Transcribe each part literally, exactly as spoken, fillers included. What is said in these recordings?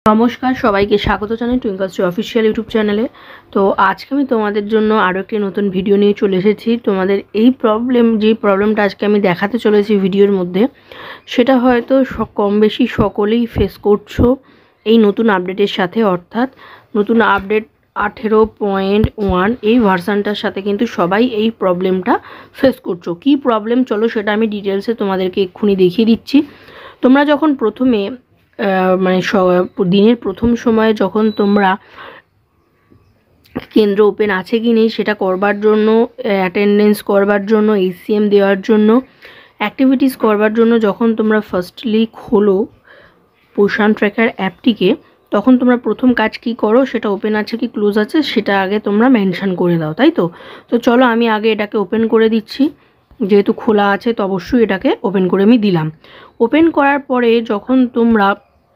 নমস্কার সবাইকে স্বাগত জানাই টুইঙ্কলস্রি অফিসিয়াল ইউটিউব চ্যানেলে। তো আজকে আমি তোমাদের জন্য আরও একটি নতুন ভিডিও নিয়ে চলে এসেছি। তোমাদের এই প্রবলেম যে প্রবলেমটা আজকে আমি দেখাতে চলেছি ভিডিওর মধ্যে, সেটা হয়তো কম বেশি সকলেই ফেস করছো এই নতুন আপডেটের সাথে, অর্থাৎ নতুন আপডেট আঠেরো পয়েন্ট ওয়ান এই ভার্সানটার সাথে কিন্তু সবাই এই প্রবলেমটা ফেস করছো। কী প্রবলেম চলো সেটা আমি ডিটেলসে তোমাদেরকে এক্ষুনি দেখিয়ে দিচ্ছি। তোমরা যখন প্রথমে মানে দিনের প্রথম সময়ে যখন তোমরা কেন্দ্র ওপেন আছে কি নেই সেটা করবার জন্য, অ্যাটেন্ডেন্স করবার জন্য, এইচসিএম দেওয়ার জন্য, অ্যাক্টিভিটিস করবার জন্য যখন তোমরা ফার্স্টলি খোলো পোশান ট্র্যাকার অ্যাপটিকে, তখন তোমরা প্রথম কাজ কি করো, সেটা ওপেন আছে কি ক্লোজ আছে সেটা আগে তোমরা মেনশন করে দাও, তাই তো। তো চলো আমি আগে এটাকে ওপেন করে দিচ্ছি। যেহেতু খোলা আছে তো অবশ্যই এটাকে ওপেন করে আমি দিলাম। ওপেন করার পরে যখন তোমরা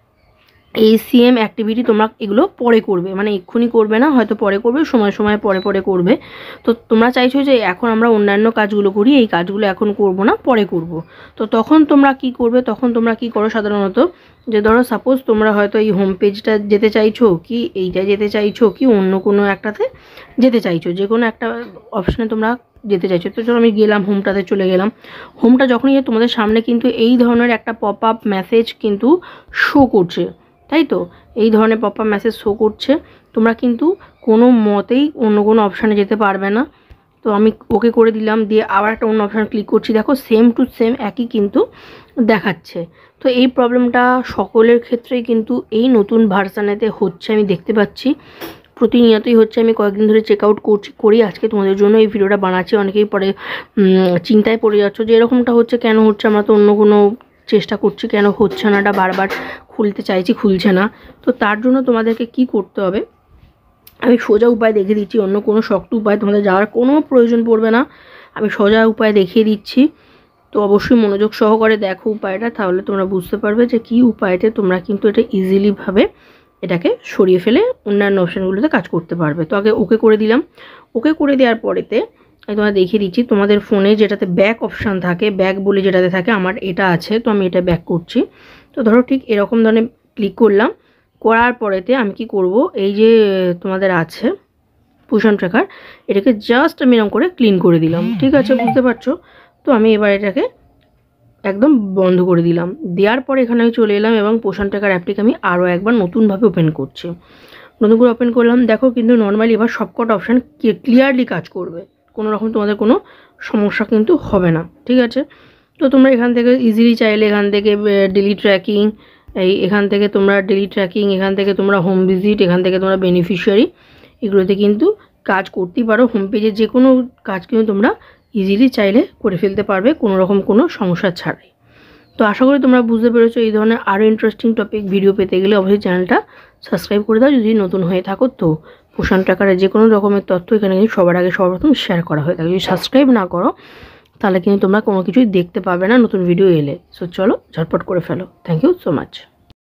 এই সিএম অ্যাক্টিভিটি তোমরা এগুলো পরে করবে, মানে এক্ষুনি করবে না, হয়তো পরে করবে, সময় সময় পরে পরে করবে। তো তোমরা চাইছো যে এখন আমরা অন্যান্য কাজগুলো করি, এই কাজগুলো এখন করব না, পরে করব। তো তখন তোমরা কি করবে, তখন তোমরা কি করো সাধারণত, যে ধরো সাপোজ তোমরা হয়তো এই হোম পেজটা যেতে চাইছো, কি এইটা যেতে চাইছো, কি অন্য কোনো একটাতে যেতে চাইছো, যে কোনো একটা অপশানে তোমরা যেতে চাইছো। তো চলো আমি গেলাম, হোমটাতে চলে গেলাম। হোমটা যখনই তোমাদের সামনে কিন্তু এই ধরনের একটা পপ আপ মেসেজ কিন্তু শো করছে, তাই তো। এই ধরনের পপ আপ মেসেজ শো করছে, তোমরা কিন্তু কোনো মতেই অন্য কোনো অপশানে যেতে পারবে না। তো আমি ওকে করে দিলাম, দিয়ে আবার একটা অন্য অপশান ক্লিক করছি, দেখো সেম টু সেম একই কিন্তু দেখাচ্ছে। তো এই প্রবলেমটা সকলের ক্ষেত্রেই কিন্তু এই নতুন ভার্সানেতে হচ্ছে, আমি দেখতে পাচ্ছি প্রতিনিয়তই হচ্ছে। আমি কয়েকদিন ধরে চেক আউট করছি করি আজকে তোমাদের জন্য এই ভিডিওটা বানাচ্ছি। অনেকেই পরে চিন্তায় পড়ে যাচ্ছ যে এরকমটা হচ্ছে কেন হচ্ছে, আমরা তো অন্য কোনো চেষ্টা করছি, কেন হচ্ছে না, এটা বারবার খুলতে চাইছি খুলছে না। তো তার জন্য তোমাদেরকে কি করতে হবে আমি সোজা উপায় দেখিয়ে দিচ্ছি, অন্য কোনো শক্ত উপায় তোমাদের যাওয়ার কোনো প্রয়োজন পড়বে না, আমি সোজা উপায় দেখিয়ে দিচ্ছি। তো অবশ্যই মনোযোগ সহকারে দেখো উপায়টা, তাহলে তোমরা বুঝতে পারবে যে কি উপায়তে তোমরা কিন্তু এটা ইজিলিভাবে এটাকে সরিয়ে ফেলে অন্যান্য অপশানগুলোতে কাজ করতে পারবে। তো আগে ওকে করে দিলাম। ওকে করে দেওয়ার পরেতে আমি তোমাদের দেখিয়ে দিচ্ছি, তোমাদের ফোনে যেটাতে ব্যাক অপশান থাকে, ব্যাক বলে যেটাতে থাকে, আমার এটা আছে, তো আমি এটা ব্যাক করছি। তো ধরো ঠিক এরকম ধরনের ক্লিক করলাম, করার পরেতে আমি কি করব, এই যে তোমাদের আছে পোশান ট্র্যাকার, এটাকে জাস্ট আমি এরকম করে ক্লিন করে দিলাম, ঠিক আছে, বুঝতে পারছো। তো আমি এবার এটাকে একদম বন্ধ করে দিলাম। দেওয়ার পরে এখানে আমি চলে এলাম এবং পোশান ট্র্যাকার অ্যাপটিকে আমি আরও একবার নতুনভাবে ওপেন করছি। নতুন করে ওপেন করলাম, দেখো কিন্তু নর্মালি এবার সবকটা অপশান ক্লিয়ারলি কাজ করবে, কোনো রকম তোমাদের কোনো সমস্যা কিন্তু হবে না, ঠিক আছে। তো তোমরা এখান থেকে ইজিলি চাইলে এখান থেকে ডেলি ট্র্যাকিং, এই এখান থেকে তোমরা ডেলি ট্র্যাকিং, এখান থেকে তোমরা হোম ভিজিট, এখান থেকে তোমরা বেনিফিশিয়ারি, এগুলোতে কিন্তু কাজ করতেই পারো। হোম পেজে যে কোনো কাজ কিন্তু তোমরা ইজিলি চাইলে করে ফেলতে পারবে কোনো রকম কোনো সমস্যা ছাড়াই। তো আশা করি তোমরা বুঝতে পেরেছো। এই ধরনের আরও ইন্টারেস্টিং টপিক ভিডিও পেতে গেলে অবশ্যই চ্যানেলটা সাবস্ক্রাইব করে দাও যদি নতুন হয়ে থাকো। তো পোশান ট্র্যাকারের যে কোনো রকমের তথ্য এখানে কিন্তু সবার আগে সর্বপ্রথম শেয়ার করা হয়ে থাকে। যদি সাবস্ক্রাইব না করো তাহলে কিন্তু তোমরা কোনো কিছুই দেখতে পাবে না নতুন ভিডিও এলে। সো চলো ঝটপট করে ফেলো। Thank you so much.